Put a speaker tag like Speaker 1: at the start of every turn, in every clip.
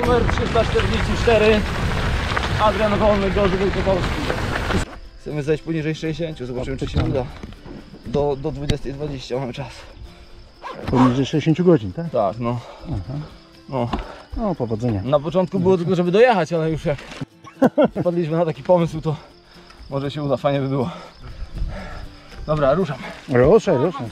Speaker 1: numer 344. Adrian Wolny, Gorzów Wielkopolski. Chcemy zejść poniżej 60, zobaczymy czy się uda. Do 20:20 mamy czas.
Speaker 2: Poniżej 60 godzin, tak?
Speaker 1: Tak, no.
Speaker 2: Aha.
Speaker 1: No.
Speaker 2: No, powodzenia.
Speaker 1: Na początku było tylko, żeby dojechać, ale już jak wpadliśmy na taki pomysł, to może się uda, fajnie by było. Dobra, ruszam.
Speaker 2: Ruszaj, ruszaj.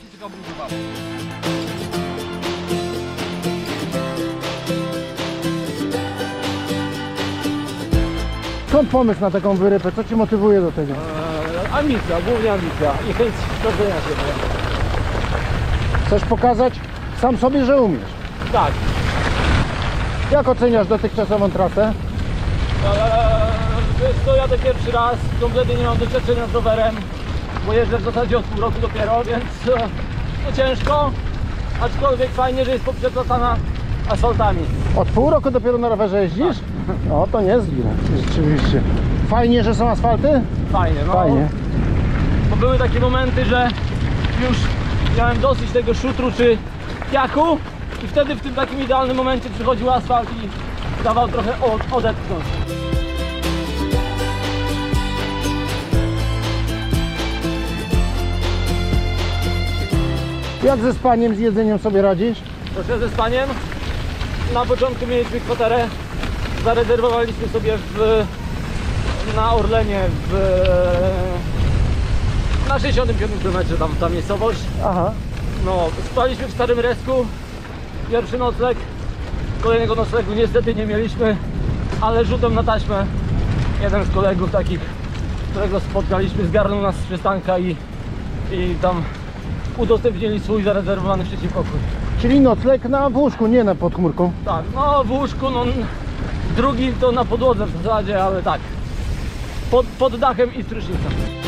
Speaker 2: Skąd pomysł na taką wyrypę? Co Cię motywuje do tego?
Speaker 1: Ambicja, głównie ambicja i chęć sprawdzenia się.
Speaker 2: Chcesz pokazać sam sobie, że umiesz.
Speaker 1: Tak.
Speaker 2: Jak oceniasz dotychczasową trasę?
Speaker 1: Wiesz co, jadę pierwszy raz, kompletnie nie mam doświadczenia z rowerem, bo jeżdżę w zasadzie od pół roku dopiero, więc to ciężko, aczkolwiek fajnie, że jest poprzeplatana asfaltami.
Speaker 2: Od pół roku dopiero na rowerze jeździsz? No to niezły, rzeczywiście. Fajnie, że są asfalty?
Speaker 1: Fajnie, no.
Speaker 2: Fajnie.
Speaker 1: Bo były takie momenty, że już miałem dosyć tego szutru czy piachu i wtedy w tym takim idealnym momencie przychodził asfalt i dawał trochę odetchnąć.
Speaker 2: Jak ze spaniem, z jedzeniem sobie radzisz?
Speaker 1: Proszę ze spaniem. Na początku mieliśmy kwaterę, zarezerwowaliśmy sobie na Orlenie na 65 km ta miejscowość.
Speaker 2: Aha.
Speaker 1: No, spaliśmy w Starym Resku, pierwszy nocleg, kolejnego noclegu niestety nie mieliśmy, ale rzutem na taśmę jeden z kolegów takich, którego spotkaliśmy, zgarnął nas z przystanka i tam udostępnili swój zarezerwowany wcześniej pokój.
Speaker 2: Czyli nocleg w łóżku, nie pod chmurką.
Speaker 1: Tak, no w łóżku, no drugi to na podłodze w zasadzie, ale tak, pod dachem i strysznicą.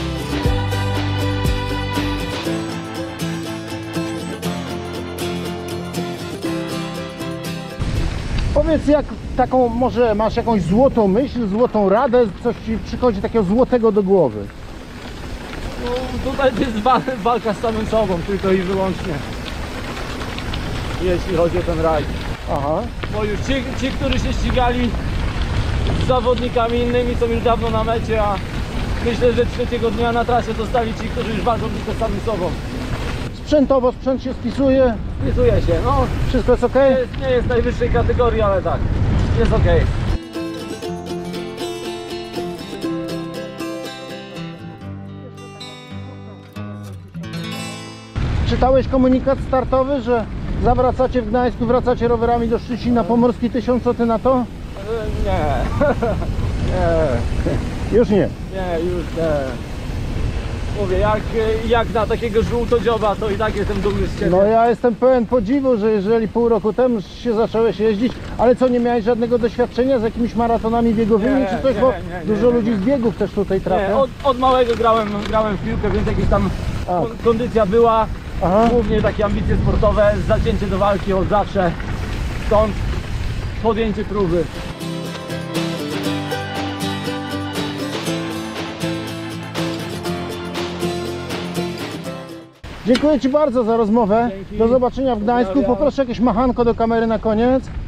Speaker 2: Powiedz, jak taką, może masz jakąś złotą myśl, złotą radę, coś Ci przychodzi takiego złotego do głowy?
Speaker 1: No, tutaj jest walka z samym sobą, tylko i wyłącznie, jeśli chodzi o ten rajd.
Speaker 2: Aha.
Speaker 1: Bo już ci, którzy się ścigali z zawodnikami innymi, są już dawno na mecie, a myślę, że trzeciego dnia na trasie zostali ci, którzy już walczą tylko z samym sobą.
Speaker 2: Sprzętowo sprzęt się spisuje?
Speaker 1: Wpisuje się, no.
Speaker 2: Wszystko jest ok?
Speaker 1: Nie jest najwyższej kategorii, ale tak, jest ok.
Speaker 2: Czytałeś komunikat startowy, że zawracacie w Gdańsku, wracacie rowerami do Szczecina Pomorski 1000, co Ty na to?
Speaker 1: Nie. Nie.
Speaker 2: Już nie.
Speaker 1: Nie, już nie. Mówię, jak na takiego żółtodzioba, to i tak jestem dumny z siebie.
Speaker 2: No ja jestem pełen podziwu, że jeżeli pół roku temu się zacząłeś jeździć, ale co, nie miałeś żadnego doświadczenia z jakimiś maratonami biegowymi czy coś? Bo dużo ludzi z biegów też tutaj trafia.
Speaker 1: Nie, od małego grałem w piłkę, więc jakaś tam kondycja była.
Speaker 2: Aha.
Speaker 1: Głównie takie ambicje sportowe, zacięcie do walki od zawsze, stąd podjęcie próby.
Speaker 2: Dziękuję Ci bardzo za rozmowę.
Speaker 1: Dzięki.
Speaker 2: Do zobaczenia w Gdańsku.
Speaker 1: Pozdrawiam.
Speaker 2: Poproszę jakieś machanko do kamery na koniec.